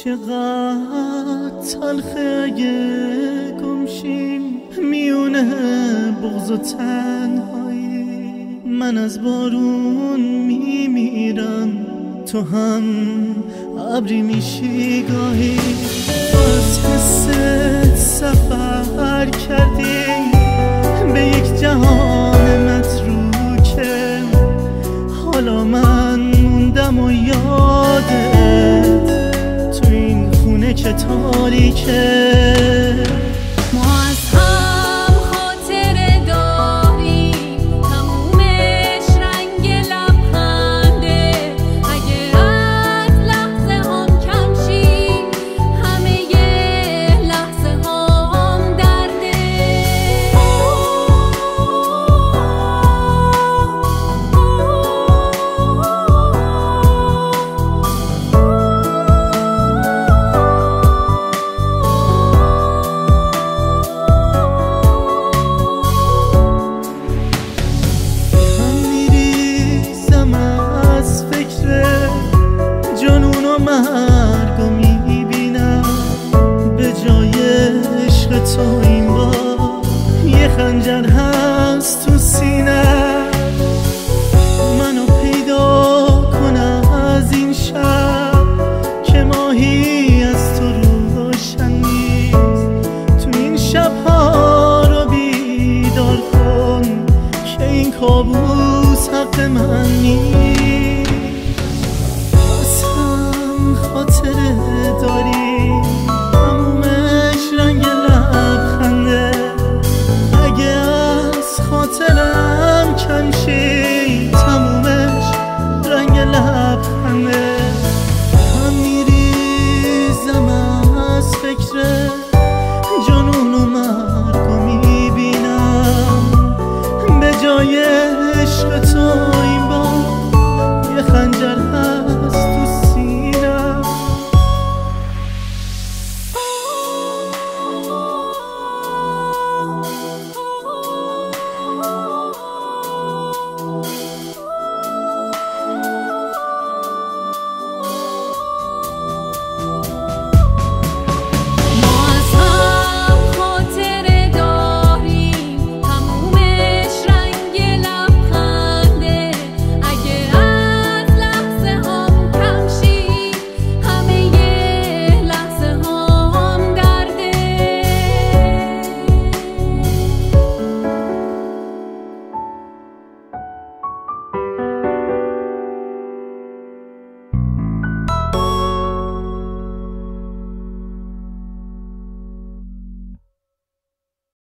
چقدر تلخه گمشیم میونه بغض و تنهایی. من از بارون میمیرم تو هم ابری میشی گاهی. باز حس سفر کردیم به یک جهان متروکه. حالا من موندم و یادت تو این خونه که تاریکه.